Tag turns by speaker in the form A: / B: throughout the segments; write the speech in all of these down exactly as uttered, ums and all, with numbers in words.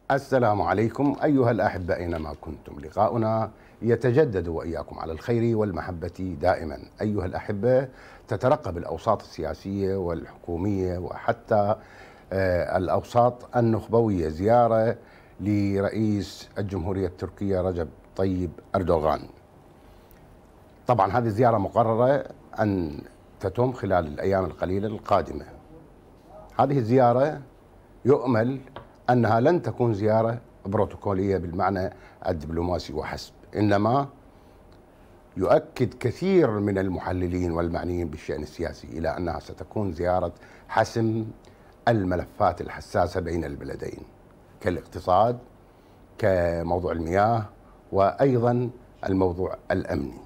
A: السلام عليكم أيها الأحبة أينما كنتم. لقاؤنا يتجدد وإياكم على الخير والمحبة دائما. أيها الأحبة، تترقب الأوساط السياسية والحكومية وحتى آه، الأوساط النخبوية زيارة لرئيس الجمهورية التركية رجب طيب أردوغان. طبعا هذه الزيارة مقررة أن تتم خلال الأيام القليلة القادمة. هذه الزيارة يؤمل أنها لن تكون زيارة بروتوكولية بالمعنى الدبلوماسي وحسب، إنما يؤكد كثير من المحللين والمعنيين بالشأن السياسي إلى أنها ستكون زيارة حسم الملفات الحساسة بين البلدين كالاقتصاد، كموضوع المياه، وأيضا الموضوع الأمني.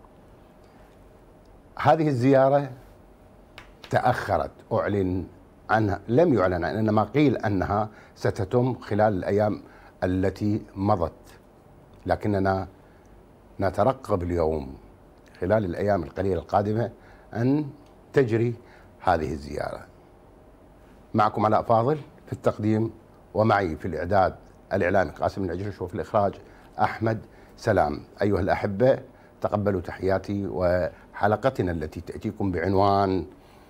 A: هذه الزيارة تأخرت، أعلن عنها لم يعلن عنها، إنما قيل أنها ستتم خلال الأيام التي مضت، لكننا نترقب اليوم خلال الأيام القليلة القادمة أن تجري هذه الزيارة. معكم علاء فاضل في التقديم، ومعي في الإعداد الإعلامي قاسم العجرش، وفي الإخراج أحمد سلام. أيها الأحبة، تقبلوا تحياتي وحلقتنا التي تأتيكم بعنوان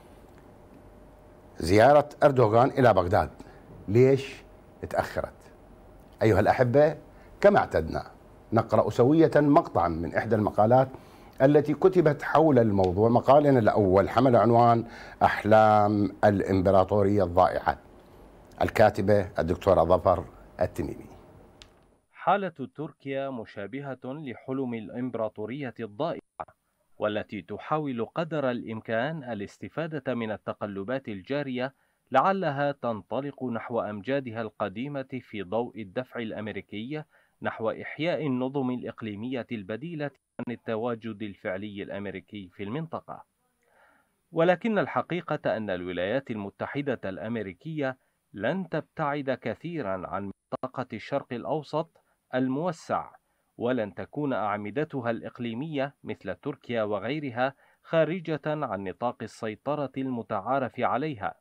A: زيارة أردوغان إلى بغداد، ليش تأخرت؟ أيها الأحبة، كما اعتدنا نقرأ سوية مقطعا من إحدى المقالات التي كتبت حول الموضوع. مقالنا الأول حمل عنوان أحلام الإمبراطورية الضائعة، الكاتبة الدكتورة ظفر التميمي.
B: حالة تركيا مشابهة لحلم الإمبراطورية الضائعة، والتي تحاول قدر الإمكان الاستفادة من التقلبات الجارية لعلها تنطلق نحو أمجادها القديمة في ضوء الدفع الأمريكي نحو إحياء النظم الإقليمية البديلة عن التواجد الفعلي الأمريكي في المنطقة. ولكن الحقيقة أن الولايات المتحدة الأمريكية لن تبتعد كثيرا عن منطقة الشرق الأوسط الموسع، ولن تكون أعمدتها الإقليمية مثل تركيا وغيرها خارجة عن نطاق السيطرة المتعارف عليها.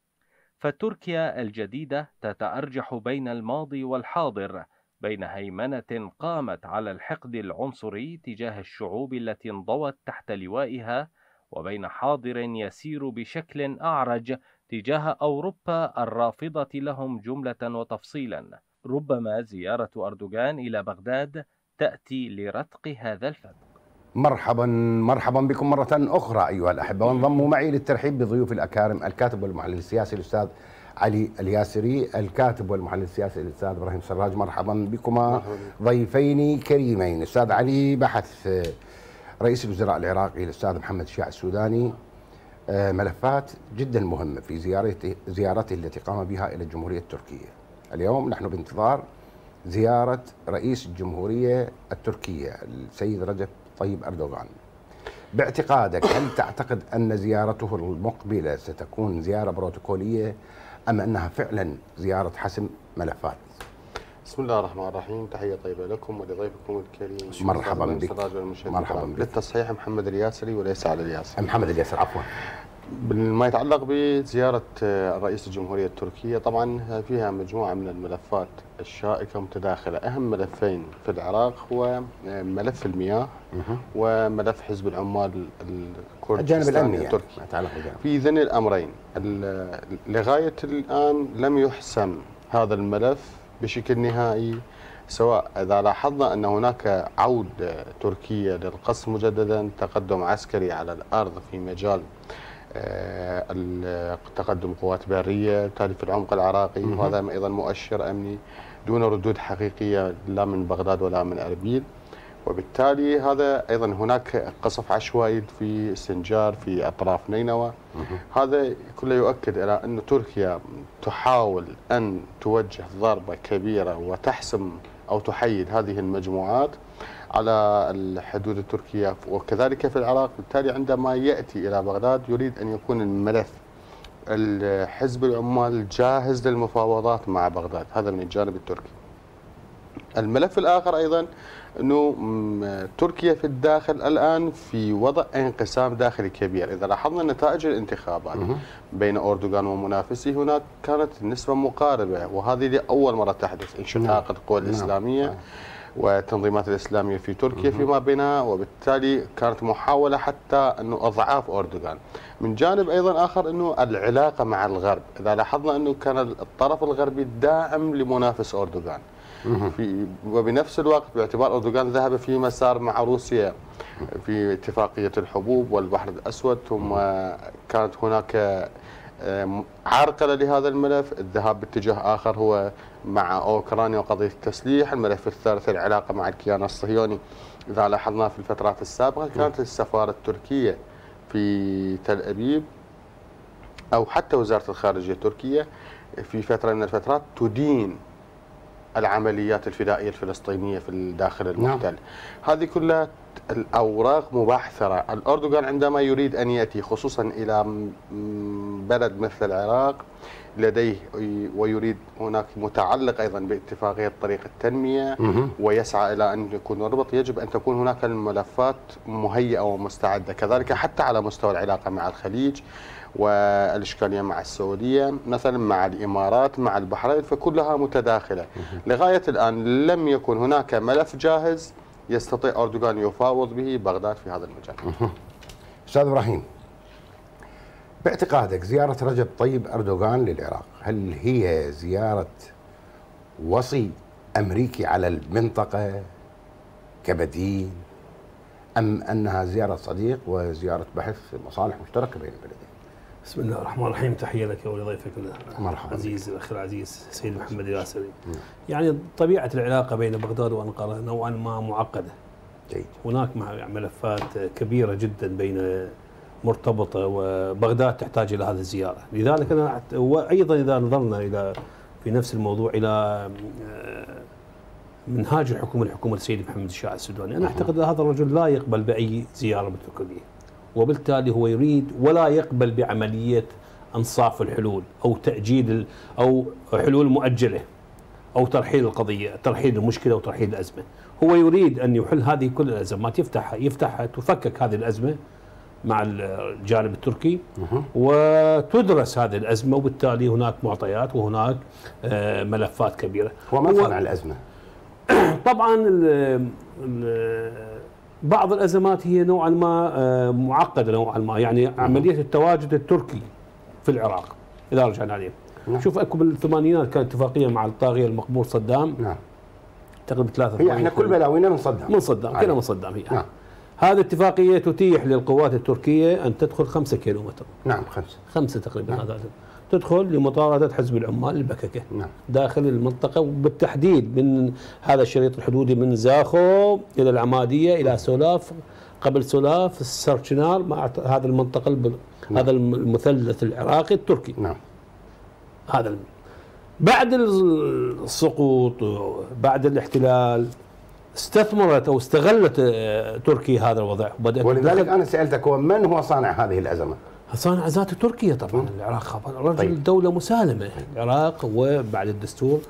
B: فتركيا الجديدة تتأرجح بين الماضي والحاضر، بين هيمنة قامت على الحقد العنصري تجاه الشعوب التي انضوت تحت لوائها، وبين حاضر يسير بشكل أعرج تجاه أوروبا الرافضة لهم جملة وتفصيلا. ربما زيارة أردوغان إلى بغداد تأتي لرتق هذا الفتق.
A: مرحبا مرحبا بكم مرة أخرى أيها الأحبة، وانضموا معي للترحيب بضيوف الأكارم، الكاتب والمحلل السياسي الأستاذ علي الياسري، الكاتب والمحلل السياسي الأستاذ إبراهيم سراج. مرحبا بكما ضيفين كريمين. الأستاذ علي بحث رئيس الوزراء العراقي الأستاذ محمد شيع السوداني ملفات جدا مهمة في زيارته زيارته التي قام بها إلى الجمهورية التركية. اليوم نحن بانتظار زيارة رئيس الجمهورية التركية السيد رجب طيب أردوغان. باعتقادك، هل تعتقد أن زيارته المقبلة ستكون زيارة بروتوكولية أم أنها فعلا زيارة حسم ملفات؟
C: بسم الله الرحمن الرحيم. تحية طيبة لكم ولضيفكم الكريم.
A: مرحبا بك.
C: مرحبا بك. للتصحيح محمد الياسري وليس على الياسري.
A: محمد الياسري، عفوا.
C: ما يتعلق بزيارة رئيس الجمهورية التركية، طبعا فيها مجموعة من الملفات الشائكة متداخلة. أهم ملفين في العراق هو ملف المياه وملف حزب العمال الكردستاني التركي. في ذن الأمرين لغاية الآن لم يحسم هذا الملف بشكل نهائي، سواء إذا لاحظنا أن هناك عودة تركية للقصف مجددا، تقدم عسكري على الأرض في مجال تقدم قوات برية بالتالي في العمق العراقي، وهذا أيضا مؤشر أمني دون ردود حقيقية لا من بغداد ولا من أربيل. وبالتالي هذا أيضا هناك قصف عشوائي في سنجار في أطراف نينوى. هذا كله يؤكد إلى أن تركيا تحاول أن توجه ضربة كبيرة وتحسم أو تحيد هذه المجموعات على الحدود التركية وكذلك في العراق. بالتالي عندما يأتي إلى بغداد يريد أن يكون الملف حزب العمال جاهز للمفاوضات مع بغداد، هذا من الجانب التركي. الملف الآخر أيضا أنه تركيا في الداخل الآن في وضع انقسام داخلي كبير. إذا لاحظنا نتائج الانتخابات بين أردوغان ومنافسيه هناك كانت النسبة مقاربة، وهذه لأول مرة تحدث انشقاق القوى الإسلامية والتنظيمات الإسلامية في تركيا فيما بينها، وبالتالي كانت محاولة حتى أنه أضعاف أردوغان. من جانب أيضا آخر أنه العلاقة مع الغرب، إذا لاحظنا أنه كان الطرف الغربي داعم لمنافس أردوغان في وبنفس الوقت باعتبار أردوغان ذهب في مسار مع روسيا في اتفاقية الحبوب والبحر الأسود، ثم كانت هناك عرقلة لهذا الملف، الذهاب باتجاه آخر هو مع أوكرانيا وقضية التسليح. الملف الثالث العلاقة مع الكيان الصهيوني. إذا لاحظنا في الفترات السابقة كانت السفارة التركية في تل أبيب أو حتى وزارة الخارجية التركية في فترة من الفترات تدين العمليات الفدائية الفلسطينية في الداخل المحتل. نعم. هذه كلها الأوراق مبعثرة. الأردوغان عندما يريد أن يأتي خصوصا إلى بلد مثل العراق لديه ويريد هناك متعلق أيضا باتفاقية طريق التنمية ويسعى إلى أن يكون ربط، يجب أن تكون هناك الملفات مهيئة ومستعدة. كذلك حتى على مستوى العلاقة مع الخليج والإشكالية مع السعودية مثلا، مع الإمارات، مع البحرين، فكلها متداخلة. لغاية الآن لم يكن هناك ملف جاهز يستطيع أردوغان يفاوض به بغداد في هذا المجال.
A: أستاذ إبراهيم، باعتقادك زيارة رجب طيب أردوغان للعراق هل هي زيارة وصي أمريكي على المنطقة كبديل، أم أنها زيارة صديق وزيارة بحث مصالح مشتركة بين البلدين؟
D: بسم الله الرحمن الرحيم. تحية لك ولضيفك
A: مرحبا
D: عزيز الأخ العزيز سيد محمد الياسري. يعني طبيعة العلاقة بين بغداد وأنقرة نوعا ما معقدة.
A: جيد.
D: هناك ملفات كبيرة جدا بين مرتبطة، وبغداد تحتاج إلى هذه الزيارة. لذلك أنا وأيضا إذا نظرنا إلى في نفس الموضوع إلى منهاج الحكومة الحكومة السيد محمد الشاع السوداني، أنا أعتقد هذا الرجل لا يقبل بأي زيارة بالتركية، وبالتالي هو يريد ولا يقبل بعملية أنصاف الحلول أو تأجيل أو حلول مؤجلة أو ترحيل القضية، ترحيل المشكلة وترحيل الأزمة. هو يريد أن يحل هذه كل الأزمات، يفتح يفتح تفكك هذه الأزمة مع الجانب التركي وتدرس هذه الأزمة، وبالتالي هناك معطيات وهناك ملفات كبيرة.
A: وما صنع الأزمة؟
D: طبعا ال ال بعض الأزمات هي نوعا ما معقدة نوعا ما، يعني عملية التواجد التركي في العراق إذا رجعنا عليه. نعم. شوف أكو بالثمانينات كانت اتفاقية مع الطاغية المقبول صدام.
A: نعم.
D: تقريبا ثلاثة
A: هي احنا كل بلاوينا من صدام.
D: من صدام كلها من صدام هي. نعم. هذه الاتفاقية تتيح للقوات التركية أن تدخل خمسة كيلومتر.
A: نعم خمسة.
D: خمسة تقريبا. نعم. هذا تدخل لمطاردة حزب العمال البككة.
A: نعم. داخل
D: المنطقة، وبالتحديد من هذا الشريط الحدودي من زاخو إلى العمادية إلى سولاف، قبل سولاف السرشنار مع هذا المنطقة. نعم. هذا المثلث العراقي التركي.
A: نعم.
D: هذا بعد السقوط بعد الاحتلال استثمرت او استغلت تركيا هذا الوضع،
A: ولذلك انا سالتك هو من هو صانع هذه الازمه؟
D: صانع ذات تركيا طبعا. العراق رجل طيب. دولة مسالمة. العراق وبعد الدستور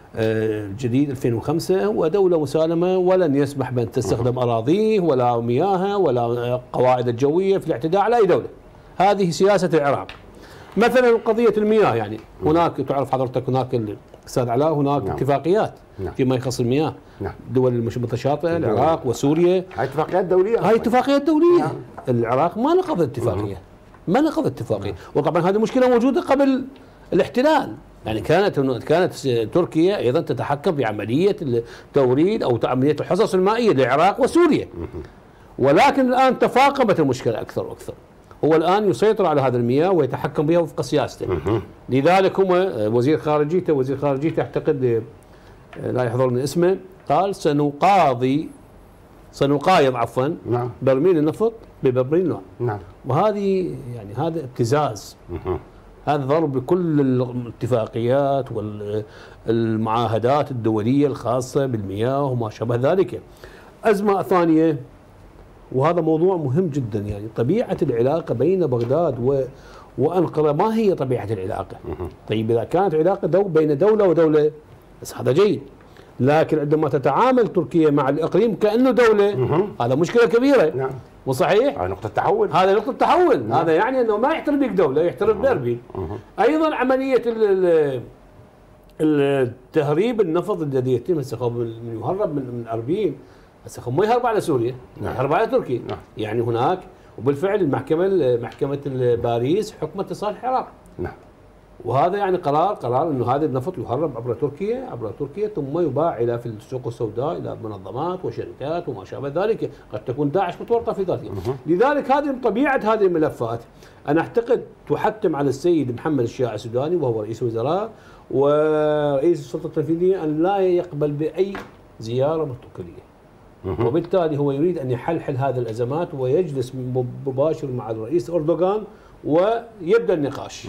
D: الجديد ألفين وخمسة هو دولة مسالمة، ولن يسمح بأن تستخدم أراضيه ولا مياهها ولا قواعد الجوية في الاعتداء على أي دولة. هذه سياسة العراق. مثلا قضية المياه، يعني هناك تعرف حضرتك هناك أستاذ علاء هناك نعم. اتفاقيات نعم. فيما يخص المياه. نعم. دول المتشاطئة العراق وسوريا،
A: هاي اتفاقيات دولية.
D: هاي اتفاقيات دولية. نعم. العراق ما نقض اتفاقية. ما نقض اتفاقية. وطبعا هذه مشكلة موجودة قبل الاحتلال، يعني كانت كانت تركيا ايضا تتحكم بعملية التوريد او عملية الحصص المائية للعراق وسوريا. ولكن الان تفاقمت المشكلة اكثر واكثر. هو الان يسيطر على هذه المياه ويتحكم بها وفق سياسته. لذلك هم وزير خارجيته وزير خارجيته اعتقد لا يحضرني اسمه قال سنقاضي سنقايض عفوا نعم. برميل النفط ببرميل الماء.
A: نعم.
D: وهذه يعني هذا ابتزاز. هذا ضرب بكل الاتفاقيات والمعاهدات الدولية الخاصة بالمياه وما شابه ذلك. أزمة ثانية، وهذا موضوع مهم جدا، يعني طبيعة العلاقة بين بغداد و وأنقرة. ما هي طبيعة العلاقة؟ طيب إذا كانت علاقة دو بين دولة ودولة بس هذا جيد، لكن عندما تتعامل تركيا مع الاقليم كانه دوله هذا مشكله كبيره.
A: نعم.
D: مو صحيح؟
A: هذه نقطة تحول.
D: هذا نقطة تحول.
A: نعم.
D: هذا يعني انه ما يحترم بك دولة، يحترم بأربيل. ايضا عملية التهريب النفط الذي يتم هسه من يهرب من من اربيل، هسه ما يهرب على سوريا،
A: نعم.
D: يهرب على تركيا.
A: نعم.
D: يعني هناك وبالفعل المحكمة محكمة باريس حكمت لصالح العراق.
A: نعم.
D: وهذا يعني قرار قرار انه هذا النفط يهرب عبر تركيا عبر تركيا ثم يباع الى في السوق السوداء الى منظمات وشركات وما شابه ذلك، قد تكون داعش متورطه في ذلك. لذلك هذه طبيعه هذه الملفات انا اعتقد تحتم على السيد محمد الشياع السوداني وهو رئيس الوزراء ورئيس السلطه التنفيذيه ان لا يقبل باي زياره بروتوكوليه. وبالتالي هو يريد ان يحلحل هذه الازمات ويجلس مباشر مع الرئيس اردوغان ويبدا النقاش.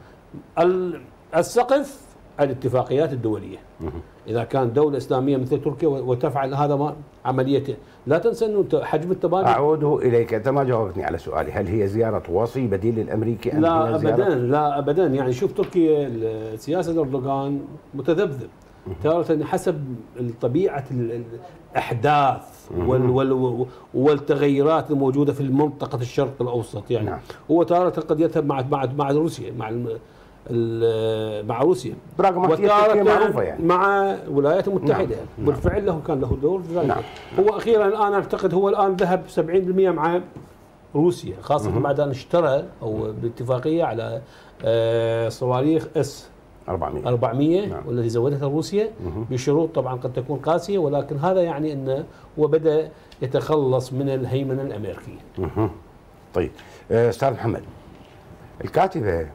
D: السقف الاتفاقيات الدوليه. اذا كان دوله اسلاميه مثل تركيا وتفعل هذا ما عمليه، لا تنسى انه حجم التبادل.
A: اعود اليك، انت ما جاوبتني على سؤالي، هل هي زياره وصي بديل للامريكي ام
D: لا
A: هي
D: ابدا لا ابدا. يعني شوف تركيا سياسه اردوغان متذبذب تارة حسب طبيعه الاحداث وال وال والتغيرات الموجوده في منطقه الشرق الاوسط. يعني نعم. هو تارة قد يذهب مع مع مع روسيا مع مع روسيا
A: وتارة معروفه يعني
D: مع الولايات المتحده. نعم. بالفعل له كان له دور في ذلك. نعم. هو اخيرا الان اعتقد هو الان ذهب سبعين بالمئة مع روسيا، خاصه مم. بعد ان اشترى او باتفاقيه على صواريخ اس
A: أربعمئة
D: أربعمئة نعم. والتي زودتها روسيا بشروط طبعا قد تكون قاسيه، ولكن هذا يعني انه هو بدا يتخلص من الهيمنه الامريكيه.
A: مه. طيب استاذ محمد، الكاتبه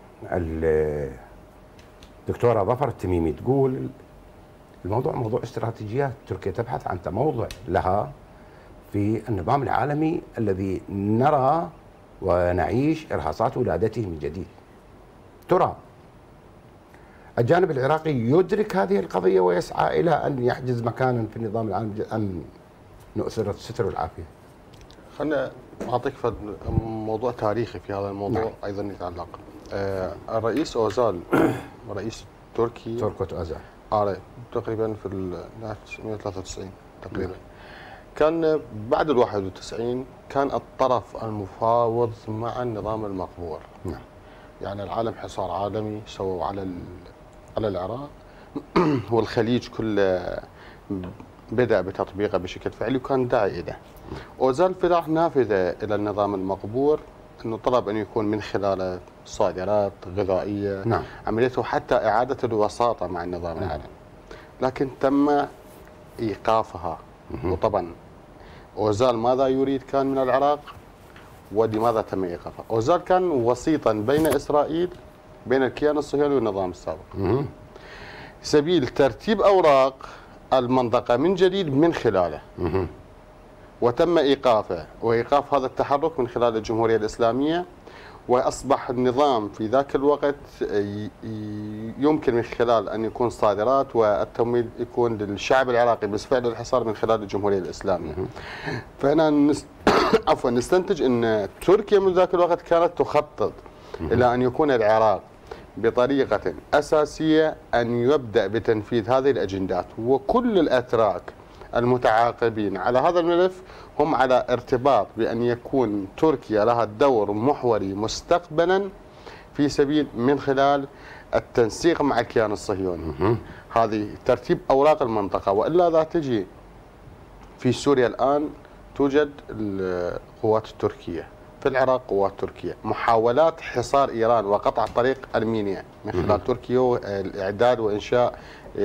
A: الدكتوره ظفر التميمي تقول الموضوع موضوع استراتيجيات، تركيا تبحث عن تموضع لها في النظام العالمي الذي نرى ونعيش ارهاصات ولادته من جديد. ترى الجانب العراقي يدرك هذه القضية ويسعى إلى أن يحجز مكانا في النظام العالمي أم نؤثر الستر والعافية؟
C: خلنا أعطيك موضوع تاريخي في هذا الموضوع. نعم. أيضا يتعلق آه الرئيس أوزال رئيس تركي
A: تركت أوزال
C: آه تقريبا في ألف وتسعمئة وثلاثة وتسعين تقريبا. نعم. كان بعد ال واحد وتسعين كان الطرف المفاوض مع النظام المقبور.
A: نعم.
C: يعني العالم حصار عالمي سووا على على العراق والخليج كله بدأ بتطبيقه بشكل فعلي وكان داعي له. أوزال فتح نافذة إلى النظام المقبور أنه طلب أن يكون من خلاله صادرات غذائية.
A: نعم.
C: عمليته حتى إعادة الوساطة مع النظام نعم. العالمي، لكن تم إيقافها. وطبعا أوزال ماذا يريد كان من العراق ولماذا تم إيقافها؟ أوزال كان وسيطا بين إسرائيل بين الكيان الصهيوني والنظام السابق سبيل ترتيب أوراق المنطقة من جديد من خلاله. وتم إيقافه وإيقاف هذا التحرك من خلال الجمهورية الإسلامية، وأصبح النظام في ذاك الوقت يمكن من خلال أن يكون صادرات والتمويل يكون للشعب العراقي بس فعل الحصار من خلال الجمهورية الإسلامية. فهنا نس... عفوا نستنتج أن تركيا من ذاك الوقت كانت تخطط إلى أن يكون العراق بطريقة أساسية أن يبدأ بتنفيذ هذه الأجندات، وكل الأتراك المتعاقبين على هذا الملف هم على ارتباط بأن يكون تركيا لها دور محوري مستقبلا في سبيل من خلال التنسيق مع الكيان الصهيوني. هذه ترتيب أوراق المنطقة. وإلا إذا تجي في سوريا الآن توجد القوات التركية، في العراق قوات تركيا، محاولات حصار إيران وقطع طريق أرمينيا من خلال تركيا والإعداد وإنشاء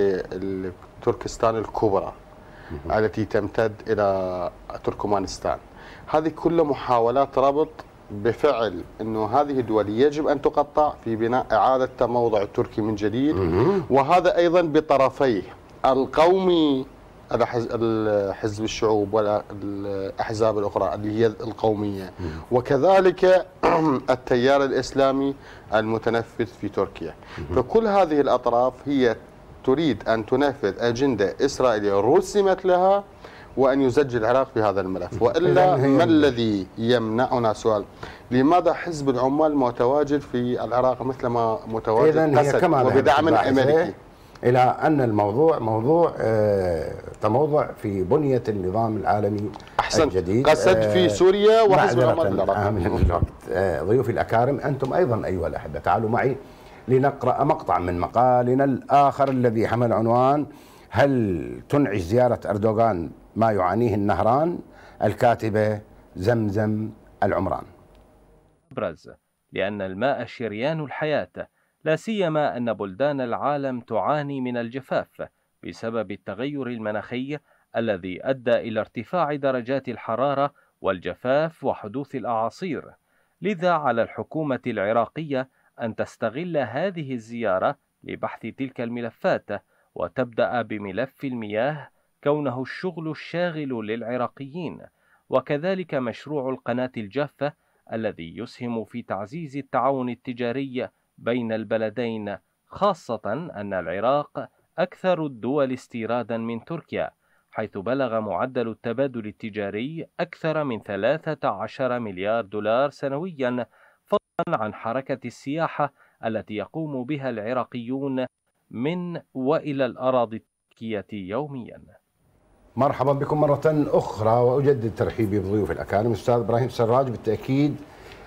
C: تركستان الكبرى التي تمتد إلى تركمانستان. هذه كلها محاولات ربط بفعل أنه هذه الدول يجب أن تقطع في بناء إعادة تموضع التركي من جديد، وهذا أيضا بطرفيه القومي الحزب الشعوب والأحزاب الأخرى اللي هي القومية، وكذلك التيار الإسلامي المتنفذ في تركيا. فكل هذه الأطراف هي تريد أن تنفذ أجندة إسرائيلية رسمت لها وأن يسجل العراق في هذا الملف. وإلا ما الذي يمنعنا؟ سؤال، لماذا حزب العمال متواجد في العراق مثل ما متواجد أسد وبدعم أمريكي؟
A: إلى أن الموضوع موضوع آه تموضع في بنية النظام العالمي
C: أحسنت.
A: الجديد.
C: قصد في سوريا وحزب العمال
A: في العراق. من الوقت آه ضيوفي الأكارم، أنتم أيضا أيها الأحبة تعالوا معي لنقرأ مقطع من مقالنا الآخر الذي حمل عنوان: هل تنعش زيارة أردوغان ما يعانيه النهران؟ الكاتبة زمزم العمران.
B: أبرز لأن الماء شريان الحياة، لا سيما أن بلدان العالم تعاني من الجفاف بسبب التغير المناخي الذي أدى إلى ارتفاع درجات الحرارة والجفاف وحدوث الأعاصير. لذا على الحكومة العراقية أن تستغل هذه الزيارة لبحث تلك الملفات، وتبدأ بملف المياه كونه الشغل الشاغل للعراقيين، وكذلك مشروع القناة الجافة الذي يسهم في تعزيز التعاون التجاري بين البلدين، خاصة أن العراق أكثر الدول استيرادا من تركيا، حيث بلغ معدل التبادل التجاري أكثر من ثلاثة عشر مليار دولار سنويا، فضلا عن حركة السياحة التي يقوم بها العراقيون من وإلى الأراضي التركية يوميا.
A: مرحبا بكم مرة أخرى، وأجدد ترحيبي بضيوف الأكارم. أستاذ إبراهيم سراج، بالتأكيد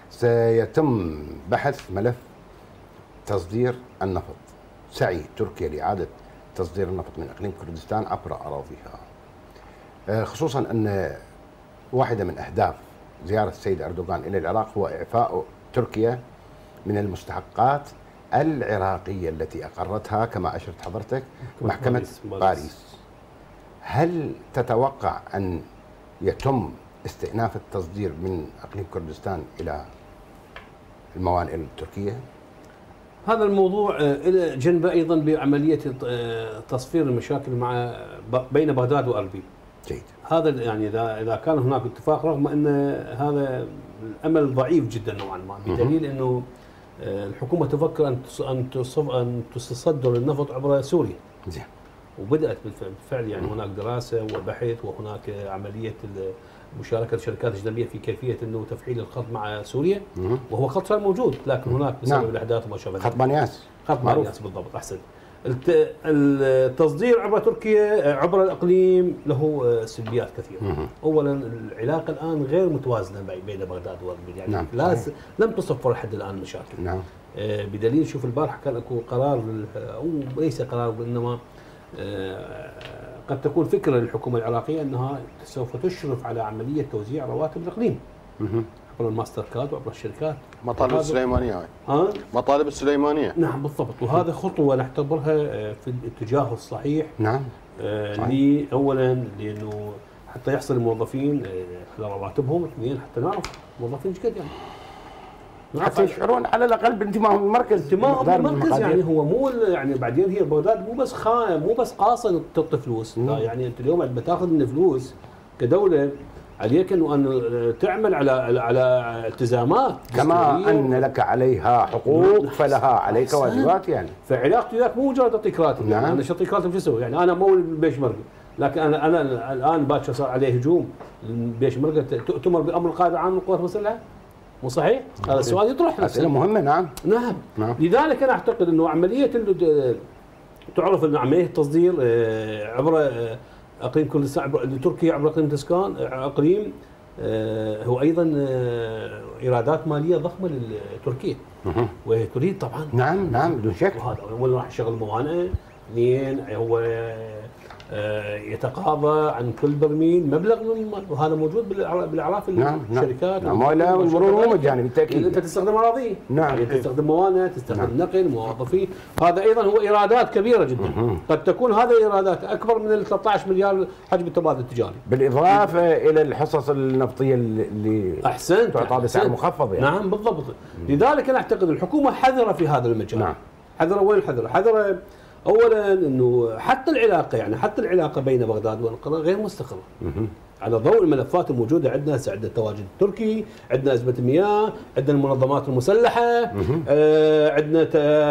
A: سيتم بحث ملف تصدير النفط، سعي تركيا لإعادة تصدير النفط من إقليم كردستان عبر أراضيها، خصوصا أن واحدة من أهداف زيارة السيد أردوغان إلى العراق هو إعفاء تركيا من المستحقات العراقية التي أقرتها كما أشرت حضرتك محكمة باريس, باريس. هل تتوقع أن يتم استئناف التصدير من إقليم كردستان إلى الموانئ التركية؟
D: هذا الموضوع إلى جنبه أيضا بعملية تصفير المشاكل مع بين بغداد وأربيل.
A: جيد.
D: هذا يعني إذا إذا كان هناك اتفاق، رغم أن هذا الأمل ضعيف جدا نوعا ما، بدليل أنه الحكومة تفكر أن أن أن تصدر النفط عبر سوريا.
A: زين.
D: وبدأت بالفعل، يعني هناك دراسة وبحث، وهناك عملية مشاركة شركات أجنبية في كيفية أنه تفعيل الخط مع سوريا، وهو خط صار موجود، لكن هناك بسبب
A: نعم.
D: الأحداث وما شابه.
A: خط بنياس.
D: خط بنياس بالضبط. أحسن. التصدير عبر تركيا عبر الإقليم له سلبيات كثيرة. مم. أولا العلاقة الآن غير متوازنة بين بغداد وأربيل، يعني
A: نعم.
D: لا لم تصفر لحد الآن مشاكل.
A: نعم.
D: بدليل شوف البارحة كان اكو قرار، أو ليس قرار وإنما قد تكون فكرة للحكومة العراقية أنها سوف تشرف على عملية توزيع رواتب الإقليم عبر الماستر كارد وعبر الشركات.
C: مطالب السليمانية هاي.
D: ها؟
C: مطالب السليمانية.
D: نعم بالضبط، وهذا خطوة نعتبرها في الاتجاه الصحيح.
A: نعم.
D: آه أولا لأنه حتى يحصل الموظفين على رواتبهم، اثنين حتى نعرف موظفين ايش قد يعني.
A: حتى يشعرون على الاقل بانتمائهم للمركز.
D: انتمائهم للمركز، يعني هو مو يعني بعدين هي بغداد مو بس خايم، مو بس قاصد تعطي فلوس، لا يعني انت اليوم بتاخذ من فلوس كدوله، عليك انه ان تعمل على على التزامات
A: كما ان لك عليها حقوق فلها عليك واجبات. يعني
D: فعلاقتي وياك مو مجرد اعطيك راتب.
A: نعم.
D: انا شو اعطيك راتب شو اسوي؟ يعني انا مو بيش مرقه، لكن انا انا الان باكر صار عليه هجوم بيش مرقه، تؤتمر بامر القائد العام للقوات المسلحه. مو صحيح؟ هذا السؤال يطرح.
A: أسئلة مهمة. نعم.
D: نعم.
A: نعم.
D: لذلك أنا أعتقد أنه عملية تعرف أن عملية التصدير عبر أقليم كردستان لتركيا عبر أقليم كردستان أقليم هو أيضا إيرادات مالية ضخمة لتركيا، وهي تريد طبعا.
A: نعم نعم بدون شك.
D: وهذا أولا راح يشغل موانئ، اثنين هو يتقاضى عن كل برميل مبلغ من، وهذا موجود بالاعراف الشركات.
A: نعم. ولا والمرور مو مجاني بالتاكيد.
D: انت تستخدم اراضي.
A: نعم.
D: يعني تستخدم موانئ، تستخدم نعم. نقل، موظفين، هذا ايضا هو ايرادات كبيره جدا. مم. قد تكون هذه ايرادات اكبر من ال ثلاثة عشر مليار حجم التبادل التجاري.
A: بالاضافه مم. الى الحصص النفطيه اللي
D: احسنت
A: تعطى بسعر مخفض يعني.
D: نعم بالضبط. مم. لذلك انا اعتقد الحكومه حذره في هذا المجال. نعم. حذره. وين حذره؟ حذره اولا انه حتى العلاقه يعني حتى العلاقه بين بغداد وانقره غير مستقره. على ضوء الملفات الموجوده عندنا، هسه عندنا التواجد التركي، عندنا ازمه المياه، عندنا المنظمات المسلحه، آه عندنا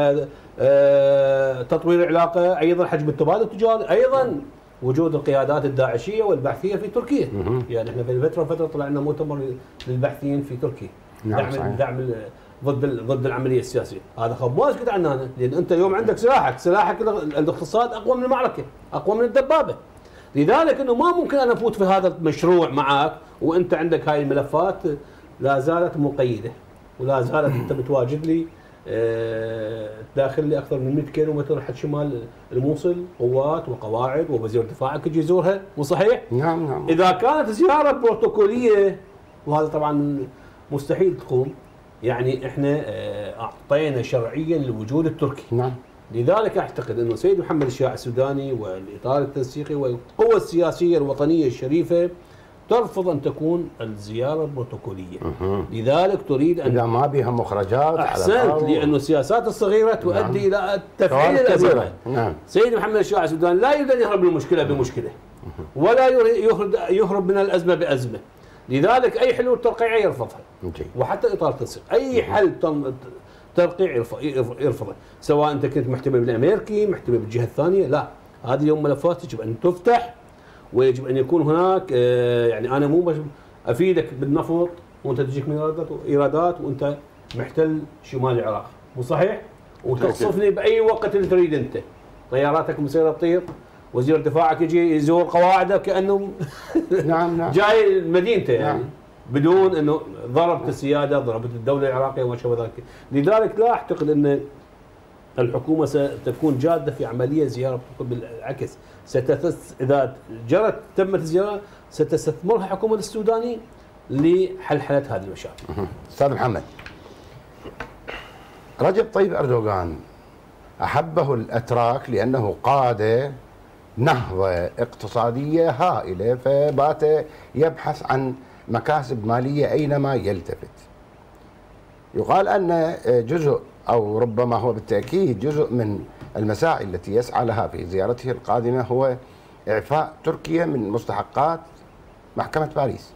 D: آه تطوير العلاقه، ايضا حجم التبادل التجاري، ايضا وجود القيادات الداعشيه والبعثيه في تركيا. يعني احنا في فتره فتره طلع لنا مؤتمر للباحثين في تركيا.
A: نعم
D: دعم دعم ضد ضد العمليه السياسيه، هذا خب ما اسكت عنه انا، لان انت اليوم عندك سلاحك، سلاحك الاقتصاد اقوى من المعركه، اقوى من الدبابه. لذلك انه ما ممكن انا افوت في هذا المشروع معك وانت عندك هاي الملفات لا زالت مقيده، ولا زالت انت متواجد لي اه داخل لي اكثر من مئة كيلو متر حد شمال الموصل، قوات وقواعد ووزير دفاعك يجي يزورها، مو صحيح؟
A: نعم نعم.
D: اذا كانت زياره بروتوكوليه، وهذا طبعا مستحيل تقوم، يعني احنا اعطينا شرعيا لوجود التركي.
A: نعم.
D: لذلك اعتقد انه سيد محمد الشياع السوداني والاطار التنسيقي والقوى السياسيه الوطنيه الشريفه ترفض ان تكون الزياره بروتوكوليه. لذلك تريد ان
A: اذا ما بها مخرجات
D: احسنت، لانه السياسات الصغيره تؤدي نعم. الى تفعيل الازمه.
A: نعم.
D: سيد محمد الشياع السوداني لا يريد ان يهرب من المشكله بمشكله، ولا يهرب من الازمه بازمه. لذلك اي حلول ترقيعيه يرفضها. جي. وحتى اطار التنسيق اي حل ترقيع يرفضه، سواء انت كنت محتمي بالامريكي، محتمي بالجهه الثانيه، لا، هذه اليوم ملفات يجب ان تفتح، ويجب ان يكون هناك يعني انا مو افيدك بالنفط وانت تجيك من ايرادات ايرادات وانت محتل شمال العراق، مو صحيح؟ وتقصفني باي وقت اللي تريد انت، طياراتك مسيره تطير، وزير دفاعك يجي يزور قواعده كانه
A: نعم نعم
D: جاي مدينته يعني، نعم. بدون انه ضربت السياده، ضربت الدوله العراقيه وما شابه ذلك. لذلك لا اعتقد ان الحكومه ستكون جاده في عمليه زياره، بالعكس ستث اذا جرت تمت الزياره ستستثمرها حكومه السوداني لحلحله هذه المشاكل.
A: استاذ محمد، رجب طيب اردوغان احبه الاتراك لانه قاد نهضه اقتصاديه هائله، فبات يبحث عن مكاسب ماليه اينما يلتفت. يقال ان جزء او ربما هو بالتاكيد جزء من المساعي التي يسعى لها في زيارته القادمه هو اعفاء تركيا من مستحقات محكمه باريس.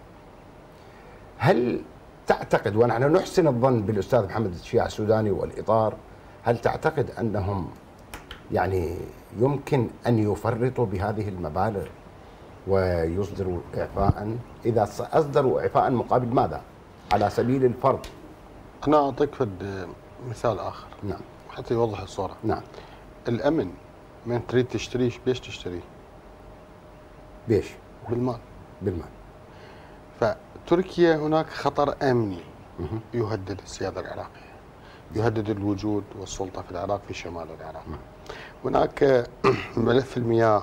A: هل تعتقد، ونحن نحسن الظن بالاستاذ محمد الشياع السوداني والاطار، هل تعتقد انهم يعني يمكن ان يفرطوا بهذه المبالغ ويصدروا اعفاء؟ اذا اصدروا اعفاء مقابل ماذا؟ على سبيل الفرض.
C: انا اعطيك فد مثال اخر.
A: نعم.
C: حتى يوضح الصوره.
A: نعم.
C: الامن من تريد تشتريه بيش تشتريه؟
A: بيش؟
C: بالمال.
A: بالمال.
C: فتركيا هناك خطر امني يهدد السياده العراقيه، يهدد الوجود والسلطه في العراق في شمال العراق. هناك ملف المياه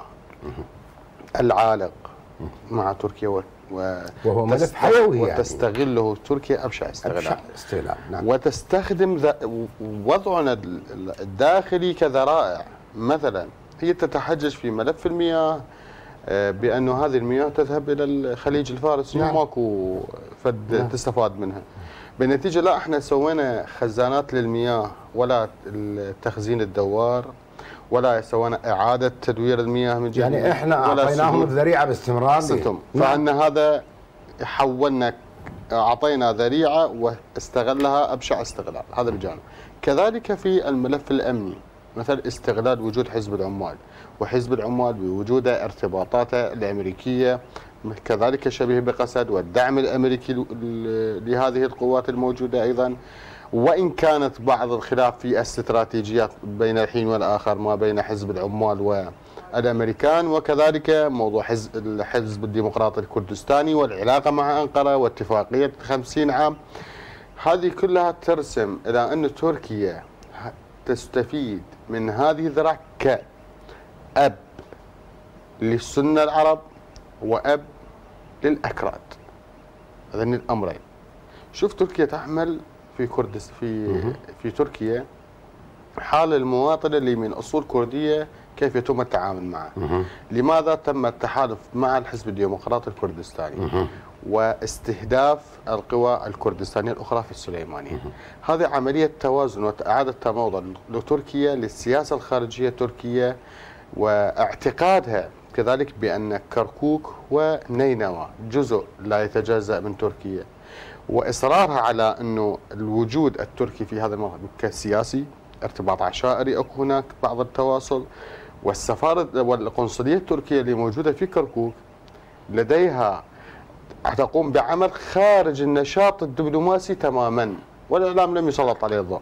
C: العالق مع تركيا و
A: وهو ملف حيوي يعني.
C: وتستغله تركيا ابشع استغلال.
A: ابشع استغلال، نعم.
C: وتستخدم وضعنا الداخلي كذرائع، مثلا هي تتحجج في ملف المياه بانه هذه المياه تذهب الى الخليج الفارسي، نعم. وماكو فد نعم. تستفاد منها. بالنتيجه لا احنا سوينا خزانات للمياه ولا التخزين الدوار، ولا سوينا اعاده تدوير المياه من جديد،
A: يعني احنا اعطيناهم الذريعه باستمرار.
C: فان هذا حولنا، اعطينا ذريعه واستغلها ابشع استغلال، هذا بجانب. كذلك في الملف الامني، مثل استغلال وجود حزب العمال، وحزب العمال بوجوده ارتباطاته الامريكيه كذلك شبيه بقسد، والدعم الامريكي لهذه القوات الموجوده ايضا، وان كانت بعض الخلاف في الاستراتيجيات بين الحين والاخر ما بين حزب العمال والامريكان، وكذلك موضوع حزب الحزب الديمقراطي الكردستاني والعلاقه مع انقره واتفاقيه خمسين عام. هذه كلها ترسم الى ان تركيا تستفيد من هذه الذراع كأب للسنه العرب وأب للأكراد، هذين الأمرين. شوف تركيا تعمل في كردس في في تركيا حال المواطن اللي من أصول كردية كيف يتم التعامل معه. لماذا تم التحالف مع الحزب الديمقراطي الكردستاني واستهداف القوى الكردستانية الأخرى في السليمانية؟ هذه عملية توازن وإعادة تموضع لتركيا للسياسة الخارجية التركية، واعتقادها كذلك بأن كركوك ونينوى جزء لا يتجزأ من تركيا، وإصرارها على أنه الوجود التركي في هذا الموضوع كسياسي، ارتباط عشائري، أكو هناك بعض التواصل. والسفارة والقنصلية التركية اللي موجودة في كركوك لديها تقوم بعمل خارج النشاط الدبلوماسي تماما، والاعلام لم يسلط عليه الضوء.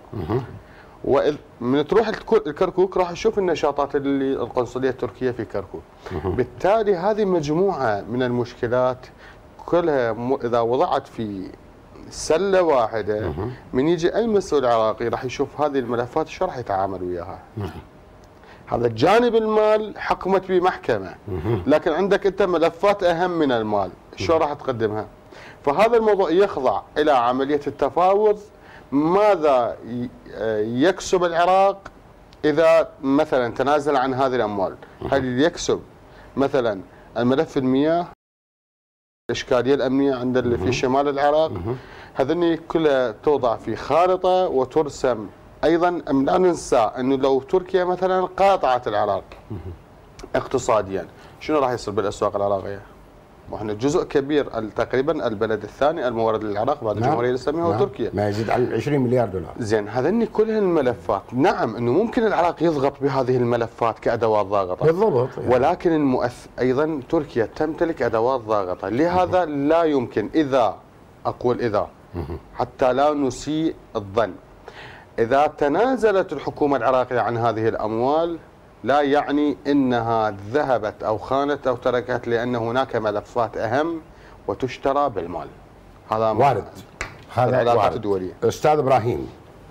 C: ومن تروح الكركوك راح تشوف النشاطات اللي القنصليه التركيه في كركوك. بالتالي هذه مجموعه من المشكلات كلها اذا وضعت في سله واحده، من يجي اي مسؤول عراقي راح يشوف هذه الملفات شو راح يتعامل وياها. هذا الجانب المال حكمت به محكمه، لكن عندك انت ملفات اهم من المال، شو راح تقدمها؟ فهذا الموضوع يخضع الى عمليه التفاوض. ماذا يكسب العراق اذا مثلا تنازل عن هذه الاموال؟ هل يكسب مثلا الملف المياه، الاشكاليه الامنيه عند اللي في شمال العراق؟ هذني كلها توضع في خارطه وترسم. ايضا لا ننسى انه لو تركيا مثلا قاطعت العراق اقتصاديا، شنو راح يصير بالاسواق العراقيه؟ واحنا جزء كبير تقريبا البلد الثاني المورد للعراق بعد
A: نعم.
C: الجمهوريه الاسلاميه هو
A: نعم.
C: تركيا،
A: ما يزيد على عشرين مليار دولار.
C: زين هذني كل الملفات، نعم انه ممكن العراق يضغط بهذه الملفات كادوات ضاغطه
A: بالضبط يعني.
C: ولكن المؤث ايضا تركيا تمتلك ادوات ضاغطه، لهذا لا يمكن اذا اقول اذا حتى لا نسيء الظن، اذا تنازلت الحكومه العراقيه عن هذه الاموال لا يعني انها ذهبت او خانت او تركت، لان هناك ملفات اهم وتشترى بالمال. هذا
A: وارد. هذا
C: العلاقات الدوليه.
A: استاذ ابراهيم،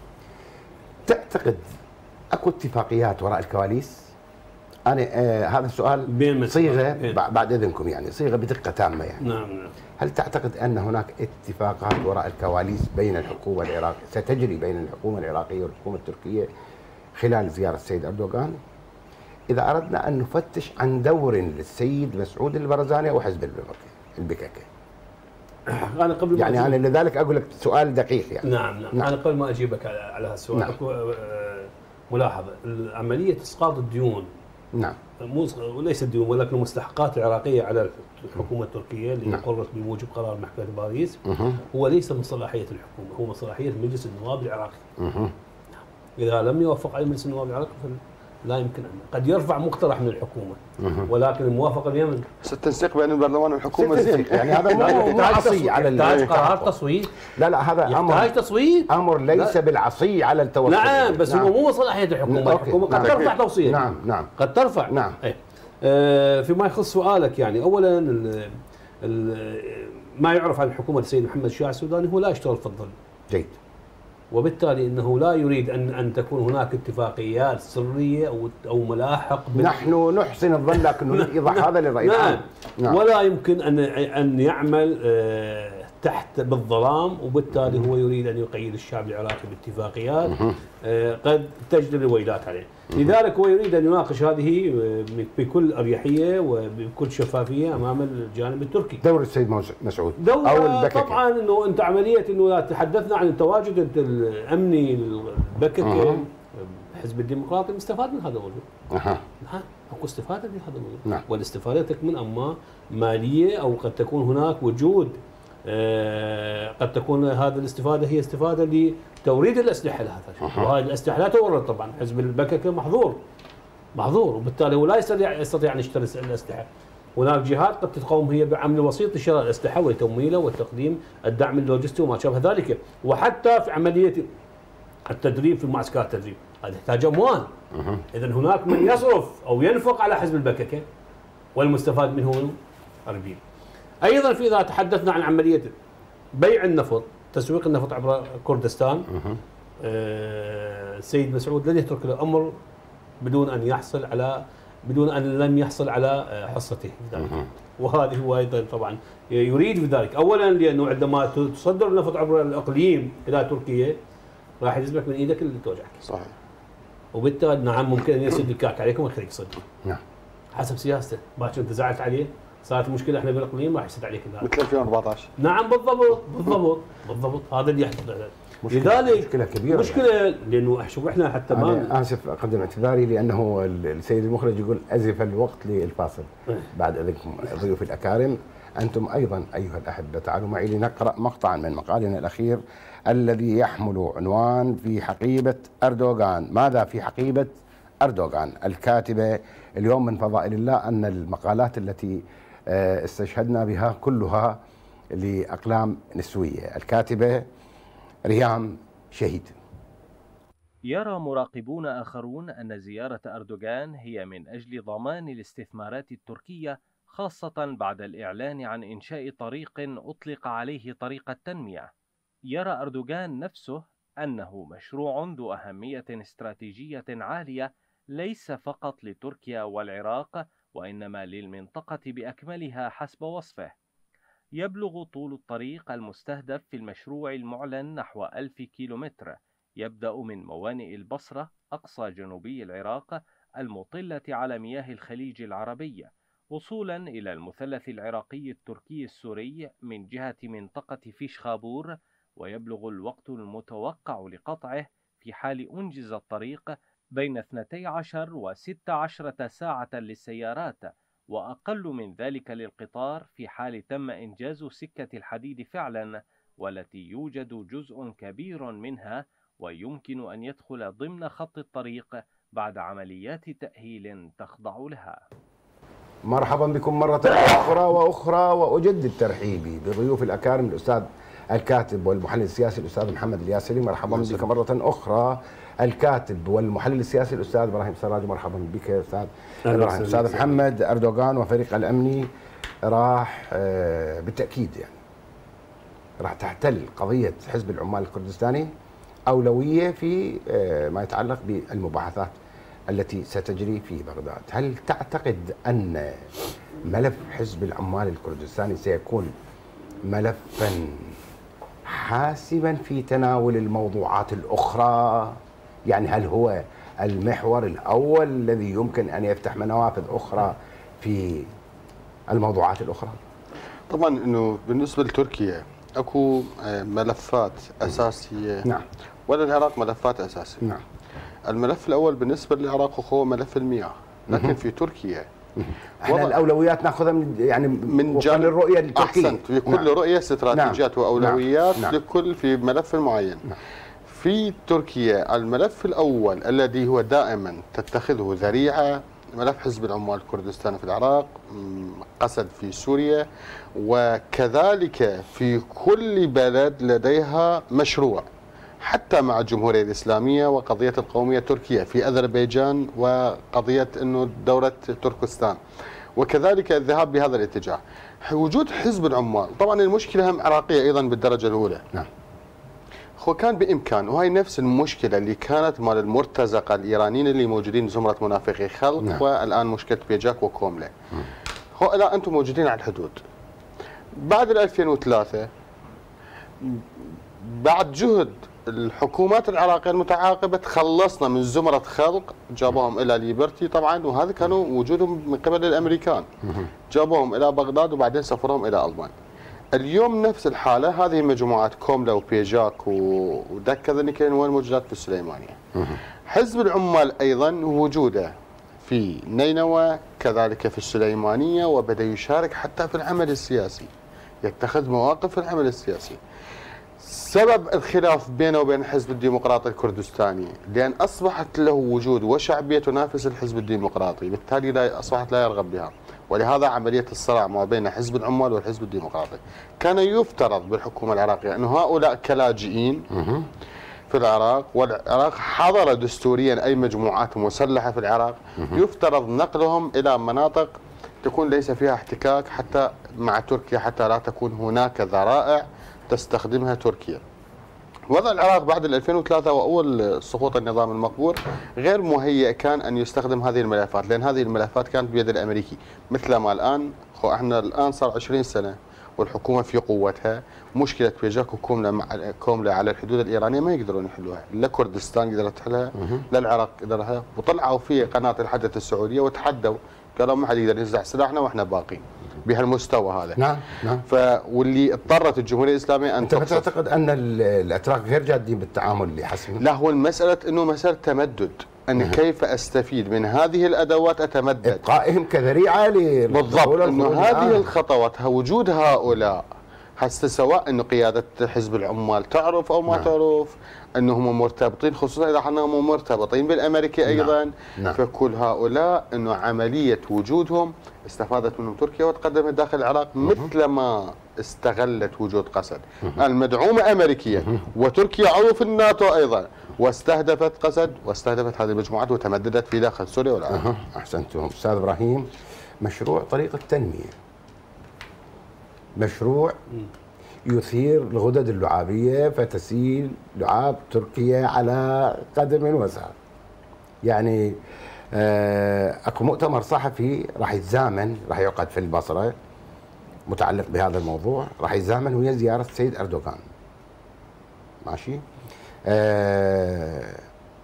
A: تعتقد اكو اتفاقيات وراء الكواليس؟ انا آه هذا السؤال
D: بين
A: صيغه
D: بين.
A: بعد اذنكم، يعني صيغه بدقه تامه يعني.
D: نعم نعم.
A: هل تعتقد ان هناك اتفاقات وراء الكواليس بين الحكومه العراقيه ستجري بين الحكومه العراقيه والحكومه التركيه خلال زياره السيد اردوغان؟ إذا أردنا أن نفتش عن دور للسيد مسعود البرزاني أو حزب البككة.
D: أنا قبل
A: يعني
D: ما
A: أنا لذلك أقول لك سؤال دقيق يعني.
D: نعم نعم, نعم. أنا قبل ما أجيبك على على هالسؤال
A: نعم.
D: أكو ملاحظة. عملية إسقاط الديون،
A: نعم،
D: مو وليس الديون ولكن المستحقات العراقية على الحكومة التركية اللي
A: نعم.
D: قررت بموجب قرار محكمة باريس، هو ليس من صلاحية الحكومة، هو من صلاحية مجلس النواب العراقي. إذا لم يوافق عليه مجلس النواب العراقي لا يمكن أن قد يرفع مقترح من الحكومة، ولكن الموافقة اليمن
C: التنسيق بين البرلمان والحكومة زين،
A: يعني هذا مو عصي على
D: يحتاج قرار تصويت.
A: لا لا هذا
D: يحتاج تصويت،
A: امر ليس لا. بالعصي على التوصل.
D: نعم بس نعم. هو مو صلاحية الحكومة، الحكومة قد نعم. ترفع توصية.
A: نعم نعم
D: قد ترفع.
A: نعم.
D: أي. آه فيما يخص سؤالك، يعني اولا ال ال ما يعرف عن حكومة السيد محمد الشياع السوداني هو لا يشتغل في الظل.
A: جيد.
D: وبالتالي انه لا يريد ان ان تكون هناك اتفاقيات سريه او او ملاحق.
A: نحن نحسن الظن لكن نريد ايضاح هذا للراي
D: العام. نعم. ولا يمكن ان ان يعمل آه تحت بالظلام، وبالتالي هو يريد ان يقيد الشعب العراقي باتفاقيات آه قد تجلب الويلات عليه. لذلك هو يريد ان يناقش هذه بكل اريحيه وبكل شفافيه امام الجانب التركي.
A: دور السيد مسعود
D: دور او البككه طبعا انه انت عمليه انه تحدثنا عن التواجد الامني البككه، الحزب الديمقراطي مستفاد من هذا الموضوع.
A: اها
D: نعم اكو استفاده من هذا الموضوع.
A: نعم.
D: والاستفاده تكمن اما ماليه او قد تكون هناك وجود آه قد تكون هذه الاستفاده هي استفاده لتوريد الاسلحه لهذا، وهذه الاسلحه لا تورد طبعا، حزب البككه محظور محظور، وبالتالي هو لا يستطيع يستطيع ان يشتري الاسلحه. هناك جهات قد تقوم هي بعمل وسيط لشراء الاسلحه وتمويله وتقديم الدعم اللوجستي وما شابه ذلك، وحتى في عمليه التدريب في معسكرات التدريب هذا يحتاج اموال. اذا هناك من يصرف او ينفق على حزب البككه والمستفاد منه اربيل. ايضا في اذا تحدثنا عن عمليه بيع النفط، تسويق النفط عبر كردستان، السيد آه مسعود لن يترك الامر بدون ان يحصل على بدون ان لم يحصل على حصته في ذلك. وهذه هو ايضا طبعا يريد في ذلك، اولا لانه عندما تصدر النفط عبر الاقليم الى تركيا راح يلزمك من ايدك اللي توجعك.
C: صحيح.
D: وبالتالي نعم ممكن ان يسد الكعك عليكم ويخليك تصدر.
A: نعم.
D: حسب سياسته، باكر انت زعلت عليه، صارت مشكله احنا بالاقليم راح يسد عليك النار.
C: مثل ألفين وأربعطعش.
D: نعم بالضبط بالضبط بالضبط هذا اللي يحدث. لذلك
A: مشكله كبيره
D: مشكله يعني. لانه شوف احنا حتى ما
A: أنا اسف اقدم اعتذاري لانه السيد المخرج يقول ازف الوقت للفاصل. بعد اذنكم ضيوف الاكارم، انتم ايضا ايها الاحبه تعالوا معي لنقرا مقطعا من مقالنا الاخير الذي يحمل عنوان في حقيبه اردوغان. ماذا في حقيبه اردوغان؟ الكاتبه اليوم من فضائل الله ان المقالات التي استشهدنا بها كلها لاقلام نسويه. الكاتبه ريهام شهيد.
B: يرى مراقبون آخرون أن زيارة أردوغان هي من أجل ضمان الاستثمارات التركية، خاصة بعد الإعلان عن إنشاء طريق أطلق عليه طريق التنمية. يرى أردوغان نفسه أنه مشروع ذو أهمية استراتيجية عالية، ليس فقط لتركيا والعراق وإنما للمنطقة بأكملها حسب وصفه. يبلغ طول الطريق المستهدف في المشروع المعلن نحو ألف كيلومتر، يبدأ من موانئ البصرة أقصى جنوبي العراق المطلة على مياه الخليج العربي، وصولا إلى المثلث العراقي التركي السوري من جهة منطقة فيش خابور، ويبلغ الوقت المتوقع لقطعه في حال أنجز الطريق بين اثنتي عشر وست عشرة ساعة للسيارات، وأقل من ذلك للقطار في حال تم إنجاز سكة الحديد فعلا، والتي يوجد جزء كبير منها ويمكن أن يدخل ضمن خط الطريق بعد عمليات تأهيل تخضع لها.
A: مرحبا بكم مرة أخرى وأخرى، وأجدد ترحيبي بضيوف الأكارم الأستاذ الكاتب والمحلل السياسي الأستاذ محمد الياسري. مرحبا بك مرة أخرى الكاتب والمحلل السياسي الأستاذ إبراهيم سراج. مرحبا بك أستاذ إبراهيم. أستاذ محمد، أردوغان وفريق الأمني راح بالتأكيد يعني راح تحتل قضية حزب العمال الكردستاني أولوية في ما يتعلق بالمباحثات التي ستجري في بغداد. هل تعتقد أن ملف حزب العمال الكردستاني سيكون ملفا حاسما في تناول الموضوعات الأخرى؟ يعني هل هو المحور الأول الذي يمكن أن يفتح منافذ أخرى في الموضوعات الأخرى؟
C: طبعا أنه بالنسبة لتركيا أكو ملفات أساسية.
A: نعم.
C: ولا العراق ملفات أساسية.
A: نعم.
C: الملف الأول بالنسبة للعراق هو ملف المياه، لكن في تركيا
A: احنا الاولويات ناخذها من يعني
C: من جانب
A: الرؤيه التركيه.
C: احسنت، في كل نعم. رؤيه استراتيجيات نعم. واولويات
A: نعم.
C: لكل في ملف معين. نعم. في تركيا الملف الاول الذي هو دائما تتخذه ذريعه ملف حزب العمال الكردستاني في العراق، قسد في سوريا، وكذلك في كل بلد لديها مشروع حتى مع الجمهورية الإسلامية وقضية القومية التركية في أذربيجان وقضية أنه دولة تركستان، وكذلك الذهاب بهذا الاتجاه. وجود حزب العمال طبعا المشكلة هم عراقية أيضا بالدرجة الأولى.
A: نعم.
C: هو كان بإمكان، وهي نفس المشكلة اللي كانت مال المرتزقة الإيرانيين اللي موجودين زمرة منافقي خلق. نعم. والآن مشكلة بيجاك وكوملة. هو لا أنتم موجودين على الحدود. بعد ألفين وثلاثة بعد جهد الحكومات العراقية المتعاقبة تخلصنا من زمرة خلق، جابوهم إلى ليبرتي طبعا، وهذا كانوا وجودهم من قبل الأمريكان، جابوهم إلى بغداد وبعدين سفرهم إلى ألمانيا. اليوم نفس الحالة، هذه مجموعات كوملا وبيجاك ودكا ذني كانوا وين موجودات في السليمانية. حزب العمال أيضا وجوده في نينوى كذلك في السليمانية، وبدأ يشارك حتى في العمل السياسي، يتخذ مواقف في العمل السياسي. سبب الخلاف بينه وبين الحزب الديمقراطي الكردستاني لأن أصبحت له وجود وشعبية تنافس الحزب الديمقراطي، بالتالي لا أصبحت لا يرغب بها، ولهذا عملية الصراع ما بين حزب العمال والحزب الديمقراطي. كان يفترض بالحكومة العراقية أن هؤلاء كلاجئين في العراق، والعراق حضر دستوريا أي مجموعات مسلحة في العراق، يفترض نقلهم إلى مناطق تكون ليس فيها احتكاك حتى مع تركيا، حتى لا تكون هناك ذرائع تستخدمها تركيا. وضع العراق بعد ألفين وثلاثة وأول سقوط النظام المقبور غير مهيئ كان أن يستخدم هذه الملفات، لأن هذه الملفات كانت بيد الأمريكي، مثل ما الآن احنا الآن صار عشرين سنة والحكومة في قوتها، مشكلة بيجاك وكوملة على الحدود الإيرانية ما يقدرون يحلوها، لا كردستان قدرت تحلها، لا العراق قدرها، وطلعوا في قناة الحدث السعودية وتحدوا قالوا ما حد يقدر ينزع سلاحنا واحنا باقين بهالمستوى هذا.
A: نعم نعم.
C: ف واللي اضطرت الجمهوريه الاسلاميه ان
A: انت تعتقد ان الاتراك غير جادين بالتعامل لحسم؟
C: لا، هو المساله انه مساله تمدد، ان مه. كيف استفيد من هذه الادوات اتمدد،
A: ابقائهم كذريعه ل
C: بالضبط، انه هذه الخطوات وجود هؤلاء هسه سواء انه قياده حزب العمال تعرف او ما
A: نعم.
C: تعرف انهم مرتبطين، خصوصا اذا انهم مرتبطين بالامريكي ايضا.
A: نعم. نعم.
C: فكل هؤلاء انه عمليه وجودهم استفادت منهم تركيا وتقدمت داخل العراق مثل ما استغلت وجود قسد المدعومه امريكيا وتركيا عضو في الناتو ايضا، واستهدفت قسد واستهدفت هذه المجموعات وتمددت في داخل سوريا والعراق.
A: أه. احسنتم استاذ ابراهيم. مشروع طريق التنميه مشروع يثير الغدد اللعابيه فتسيل لعاب تركيا على قدم وساق. يعني آه اكو مؤتمر صحفي راح يتزامن، راح يعقد في البصره متعلق بهذا الموضوع، راح يتزامن ويا زياره السيد اردوغان. ماشي؟ آه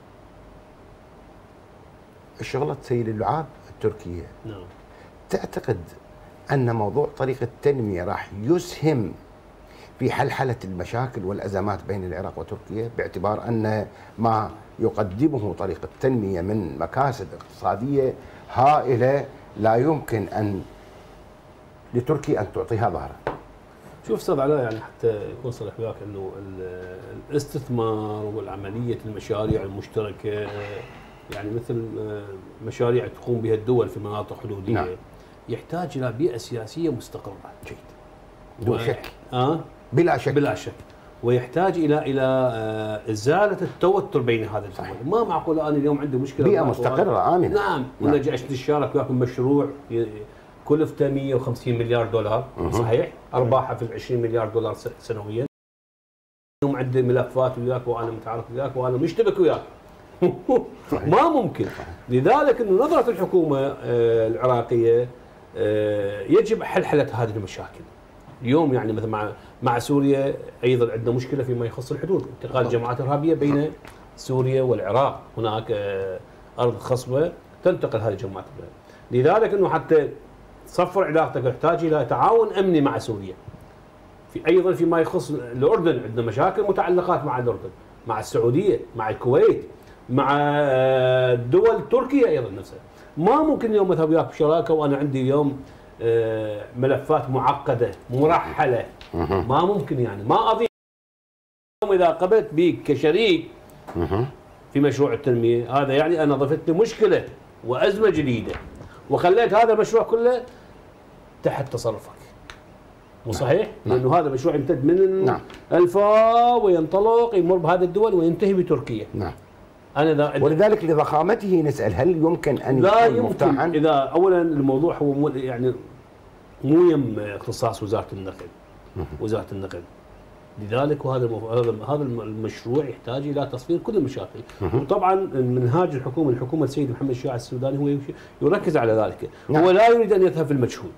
A: الشغله تسيل اللعاب التركيه.
D: نعم.
A: تعتقد أن موضوع طريق التنمية راح يسهم في حلحلة المشاكل والأزمات بين العراق وتركيا، باعتبار أن ما يقدمه طريق التنمية من مكاسب اقتصادية هائلة لا يمكن أن لتركيا أن تعطيها ظهرا؟
D: شوف استاذ علاء، يعني حتى يكون صريح وياك انه الاستثمار والعمليه المشاريع المشتركه، يعني مثل مشاريع تقوم بها الدول في مناطق حدوديه، نعم. يحتاج الى بيئه سياسيه مستقره.
A: جيد. بدون شك.
D: اه
A: بلا شك.
D: بلا شك. ويحتاج الى الى ازاله التوتر بين هذا الدول. ما معقول انا اليوم عندي مشكله
A: بيئه مستقره امنه.
D: نعم. وانا جاي اشترك وياكم مشروع كلفته مئة وخمسين مليار دولار، أه. صحيح؟ ارباحه في عشرين مليار دولار سنويا. اليوم عندي ملفات وياك وانا متعارف وياك وانا مشتبك وياك. ما ممكن. لذلك انه نظره الحكومه العراقيه يجب حلحله هذه المشاكل. اليوم يعني مثلا مع مع سوريا ايضا عندنا مشكله فيما يخص الحدود، انتقال الجماعات الارهابيه بين سوريا والعراق، هناك ارض خصبه تنتقل هذه الجماعات. لذلك انه حتى تصفر علاقتك يحتاج الى تعاون امني مع سوريا. في ايضا فيما يخص الاردن عندنا مشاكل متعلقات مع الاردن، مع السعوديه، مع الكويت، مع دول تركيا ايضا نفسها. ما ممكن اليوم اذهب وياك بشراكه وانا عندي اليوم ملفات معقده مرحله. ما ممكن، يعني ما اضيف. اذا قبلت بك كشريك في مشروع التنميه، هذا يعني انا ضفت لي مشكله وازمه جديده وخليت هذا المشروع كله تحت تصرفك. مو صحيح؟ نعم. لانه هذا مشروع يمتد من نعم. الفا وينطلق يمر بهذه الدول وينتهي بتركيا.
A: نعم.
D: انا ذا
A: ولذلك لضخامته نسال هل يمكن ان
D: لا
A: يكون
D: يمكن
A: مفتاحا؟
D: اذا اولا الموضوع هو مو يعني مو يم اختصاص وزاره النقل. وزاره النقل. لذلك وهذا هذا هذا المشروع يحتاج الى تصفير كل المشاكل. وطبعا منهاج الحكومه الحكومه السيد محمد الشياع السوداني هو يركز على ذلك. نعم. هو لا يريد ان يذهب في المجهول.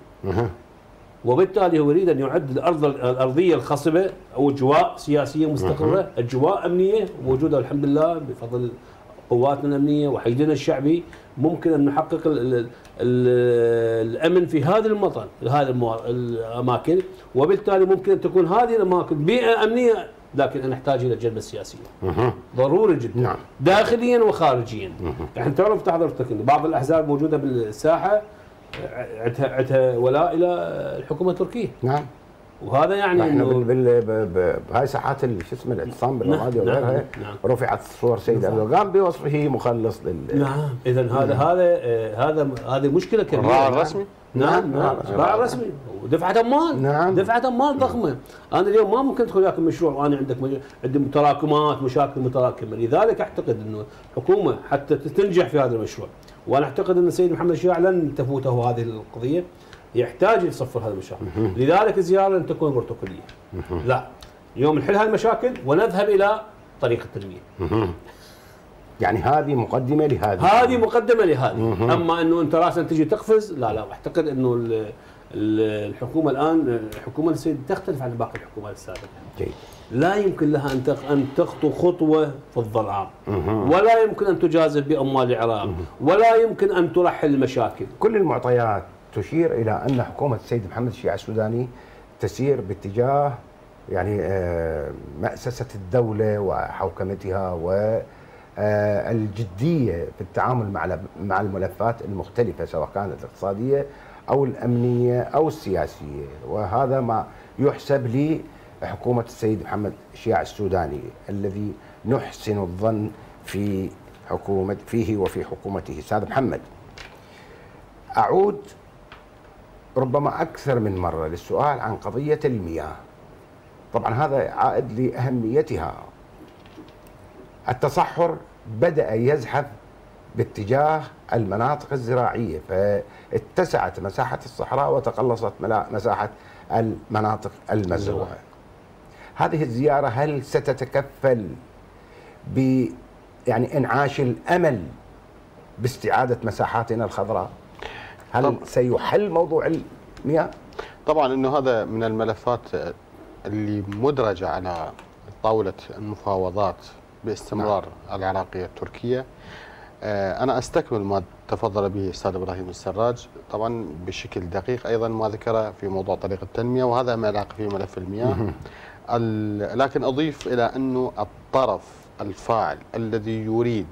D: وبالتالي هو يريد ان يعد الارض الارضيه الخصبه او اجواء سياسيه مستقره، اجواء امنيه موجوده الحمد لله بفضل قواتنا الامنيه وحشدنا الشعبي، ممكن ان نحقق ال ال ال الامن في هذه المنطقه هذه الاماكن، وبالتالي ممكن ان تكون هذه الاماكن بيئه امنيه، لكن نحتاج الى الجلبه السياسيه. ضروري جدا. نعم. داخليا وخارجيا. يعني تعرف حضرتك ان بعض الاحزاب موجوده بالساحه عندها عندها ولاء الى الحكومه التركيه.
A: نعم.
D: وهذا يعني
A: احنا بهاي ساعات شو اسمه الاعتصام بالراديو
D: نعم.
A: وغيرها. نعم. رفعت صور سيد اردوغان بوصفه مخلص لل
D: نعم. اذا هذا هذا هذا هذه مشكله كبيره.
C: الراعي الرسمي.
D: نعم نعم الراعي الرسمي ودفعه اموال.
A: نعم.
D: دفعه اموال ضخمه. انا اليوم ما ممكن ادخل وياك مشروع وانا عندك عندي تراكمات مشاكل متراكمه، لذلك اعتقد انه الحكومه حتى تنجح في هذا المشروع، وانا اعتقد ان السيد محمد الشياع لن تفوته هذه القضيه، يحتاج يصفر هذا المشاكل. لذلك الزياره لن تكون بروتوكوليه. لا، اليوم نحل هالمشاكل ونذهب الى طريق التنميه.
A: يعني هذه مقدمه لهذه.
D: هذه مقدمه لهذه، اما انه انت راسا تجي تقفز، لا لا، اعتقد انه الحكومه الان الحكومه السيد تختلف عن باقي الحكومات السابقه.
A: جيد.
D: لا يمكن لها ان ان تخطو خطوه في الظلام، ولا يمكن ان تجازف باموال العراق، ولا يمكن ان ترحل المشاكل.
A: كل المعطيات تشير الى ان حكومه السيد محمد الشياع السوداني تسير باتجاه يعني مأسسة الدولة وحوكمتها والجدية في التعامل مع مع الملفات المختلفة، سواء كانت اقتصادية أو الأمنية أو السياسية، وهذا ما يحسب لحكومة السيد محمد شياع السوداني الذي نحسن الظن في حكومة فيه وفي حكومته. أستاذ محمد، أعود ربما أكثر من مرة للسؤال عن قضية المياه. طبعا هذا عائد لأهميتها. التصحر بدأ يزحف باتجاه المناطق الزراعية، فاتسعت مساحة الصحراء وتقلصت مساحة المناطق المزروعة. هذه الزيارة هل ستتكفل ب يعني انعاش الأمل باستعادة مساحاتنا الخضراء؟ هل طب سيحل موضوع المياه؟
C: طبعا انه هذا من الملفات اللي مدرجة على طاولة المفاوضات باستمرار نعم. العراقية التركية. أنا أستكمل ما تفضل به أستاذ إبراهيم السراج طبعا بشكل دقيق، أيضا ما ذكر في موضوع طريق التنمية، وهذا ما يلاقي في ملف المياه. لكن أضيف إلى أنه الطرف الفاعل الذي يريد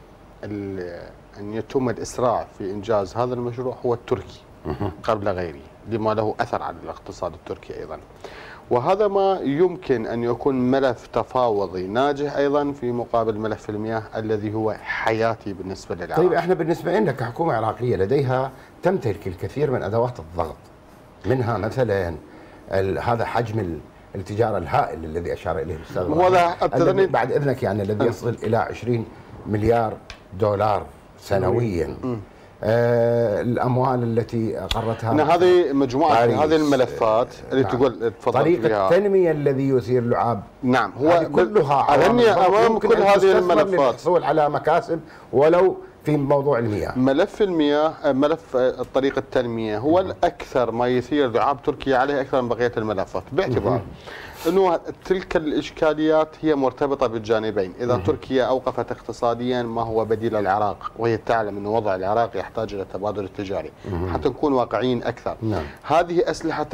C: أن يتم الإسراع في إنجاز هذا المشروع هو التركي قبل غيره، لما له أثر على الاقتصاد التركي أيضا، وهذا ما يمكن أن يكون ملف تفاوضي ناجح أيضا في مقابل ملف المياه الذي هو حياتي بالنسبة للعراق.
A: طيب احنا بالنسبة لنا كحكومة عراقية لديها تمتلك الكثير من أدوات الضغط، منها مثلا هذا حجم التجارة الهائل الذي أشار إليه الأستاذ بعد إذنك، يعني الذي يصل إلى عشرين مليار دولار سنويا. آه الاموال التي اقرتها
C: ان هذه مجموعه هذه الملفات اللي نعم. تقول تفضل
A: طريق فيها. التنميه الذي يثير لعاب
C: نعم هو
A: كلها
C: امام كل هذه الملفات
A: للحصول على مكاسب ولو في موضوع المياه.
C: ملف المياه ملف طريق التنميه هو الاكثر ما يثير لعاب تركيا عليه اكثر من بقيه الملفات، باعتبار انه تلك الاشكاليات هي مرتبطه بالجانبين. اذا تركيا اوقفت اقتصاديا ما هو بديل العراق، وهي تعلم ان وضع العراق يحتاج الى التبادل التجاري، حتى نكون واقعيين اكثر. نعم. هذه اسلحه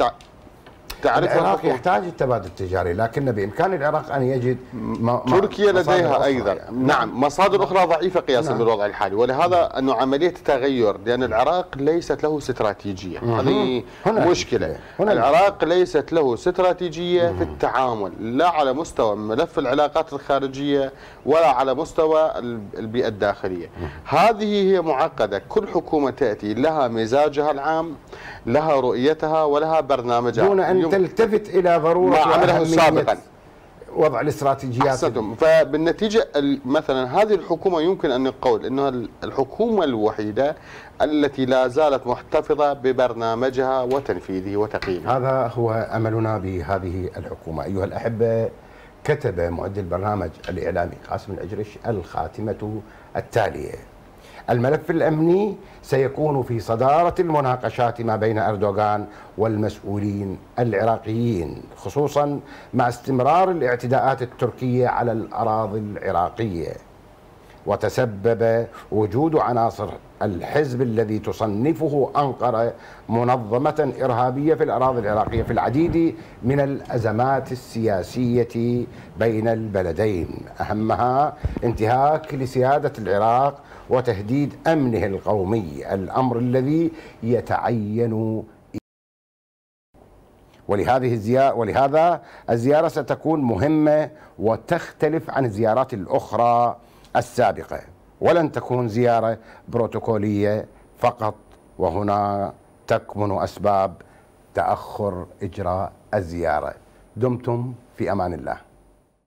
A: تعرف العراق يحتاج التبادل التجاري، لكن بامكان العراق ان يجد
C: تركيا لديها ايضا نعم, نعم مصادر اخرى ضعيفه قياسا نعم. بالوضع الحالي، ولهذا انه عمليه تغير، لان العراق ليست له استراتيجيه، هذه مشكله. هنا العراق ليست له استراتيجيه في التعامل، لا على مستوى ملف العلاقات الخارجيه ولا على مستوى البيئه الداخليه. هذه هي معقده، كل حكومه تاتي لها مزاجها العام، لها رؤيتها ولها برنامجها
A: دون ان تلتفت الى ضروره
C: ما عمله سابقا
A: وضع الاستراتيجيات.
C: أحسنتم. فبالنتيجه مثلا هذه الحكومه يمكن ان نقول انها الحكومه الوحيده التي لا زالت محتفظه ببرنامجها وتنفيذه وتقييمه.
A: هذا هو املنا بهذه الحكومه. ايها الاحبه، كتب معد البرنامج الاعلامي قاسم العجرش الخاتمه التاليه: الملف الأمني سيكون في صدارة المناقشات ما بين أردوغان والمسؤولين العراقيين، خصوصا مع استمرار الاعتداءات التركية على الأراضي العراقية. وتسبب وجود عناصر الحزب الذي تصنفه أنقرة منظمة إرهابية في الأراضي العراقية في العديد من الأزمات السياسية بين البلدين، أهمها انتهاك لسيادة العراق وتهديد أمنه القومي، الأمر الذي يتعين. ولهذه الزيارة ولهذا الزيارة ستكون مهمة وتختلف عن الزيارات الأخرى السابقة، ولن تكون زيارة بروتوكولية فقط، وهنا تكمن أسباب تأخر إجراء الزيارة. دمتم في أمان الله.